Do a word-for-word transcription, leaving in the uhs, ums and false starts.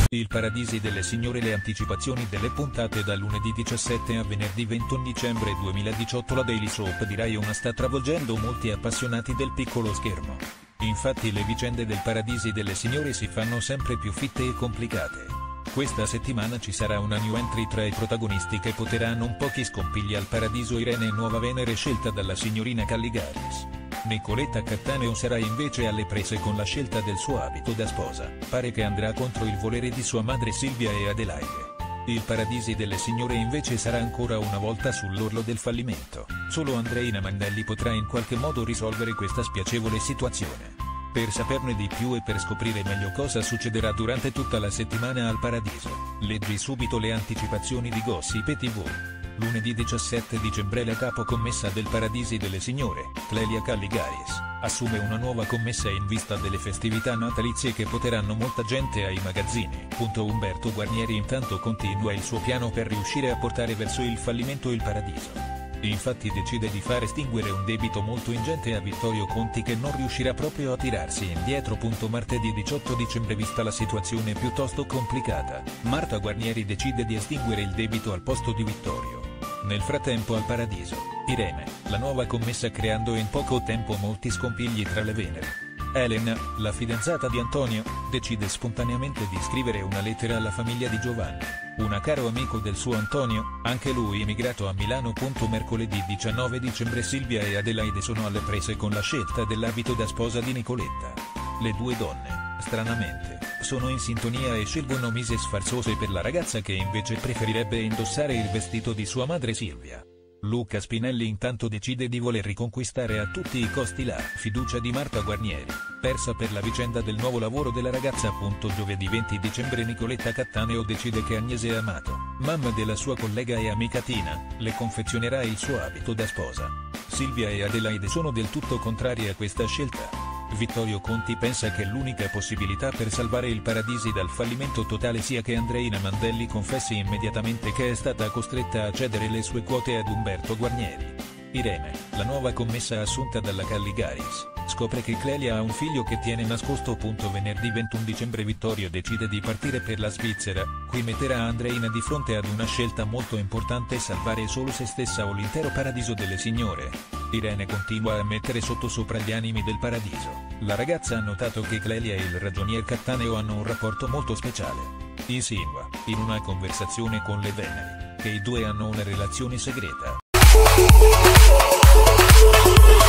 Il Paradisi delle Signore. Le anticipazioni delle puntate da lunedì diciassette a venerdì ventuno dicembre duemiladiciotto. La Daily Soap di Rai uno sta travolgendo molti appassionati del piccolo schermo. Infatti le vicende del Paradisi delle Signore si fanno sempre più fitte e complicate. Questa settimana ci sarà una new entry tra i protagonisti che porterà non pochi scompigli al paradiso. Irene è nuova Venere scelta dalla signorina Calligaris. Nicoletta Cattaneo sarà invece alle prese con la scelta del suo abito da sposa, pare che andrà contro il volere di sua madre Silvia e Adelaide. Il Paradisi delle Signore invece sarà ancora una volta sull'orlo del fallimento, solo Andreina Mandelli potrà in qualche modo risolvere questa spiacevole situazione. Per saperne di più e per scoprire meglio cosa succederà durante tutta la settimana al paradiso, leggi subito le anticipazioni di Gossip e tivù. Lunedì diciassette dicembre la capo commessa del Paradisi delle Signore, Clelia Calligaris, assume una nuova commessa in vista delle festività natalizie che porteranno molta gente ai magazzini. Umberto Guarnieri intanto continua il suo piano per riuscire a portare verso il fallimento il Paradiso. Infatti decide di far estinguere un debito molto ingente a Vittorio Conti che non riuscirà proprio a tirarsi indietro. Martedì diciotto dicembre. Vista la situazione piuttosto complicata, Marta Guarnieri decide di estinguere il debito al posto di Vittorio. Nel frattempo al paradiso, Irene, la nuova commessa, creando in poco tempo molti scompigli tra le Venere. Elena, la fidanzata di Antonio, decide spontaneamente di scrivere una lettera alla famiglia di Giovanni, un caro amico del suo Antonio, anche lui immigrato a Milano. Mercoledì diciannove dicembre. Silvia e Adelaide sono alle prese con la scelta dell'abito da sposa di Nicoletta. Le due donne, stranamente, sono in sintonia e scelgono mise sfarzose per la ragazza che invece preferirebbe indossare il vestito di sua madre Silvia. Luca Spinelli intanto decide di voler riconquistare a tutti i costi la fiducia di Marta Guarnieri, persa per la vicenda del nuovo lavoro della ragazza. Giovedì venti dicembre. Nicoletta Cattaneo decide che Agnese Amato, mamma della sua collega e amica Tina, le confezionerà il suo abito da sposa. Silvia e Adelaide sono del tutto contrarie a questa scelta. Vittorio Conti pensa che l'unica possibilità per salvare il Paradisi dal fallimento totale sia che Andreina Mandelli confessi immediatamente che è stata costretta a cedere le sue quote ad Umberto Guarnieri. Irene, la nuova commessa assunta dalla Calligaris, scopre che Clelia ha un figlio che tiene nascosto. Venerdì ventuno dicembre. Vittorio decide di partire per la Svizzera, qui metterà Andreina di fronte ad una scelta molto importante: salvare solo se stessa o l'intero Paradiso delle Signore. Irene continua a mettere sotto sopra gli animi del Paradiso. La ragazza ha notato che Clelia e il ragionier Cattaneo hanno un rapporto molto speciale. Insinua, in una conversazione con le Venere, che i due hanno una relazione segreta.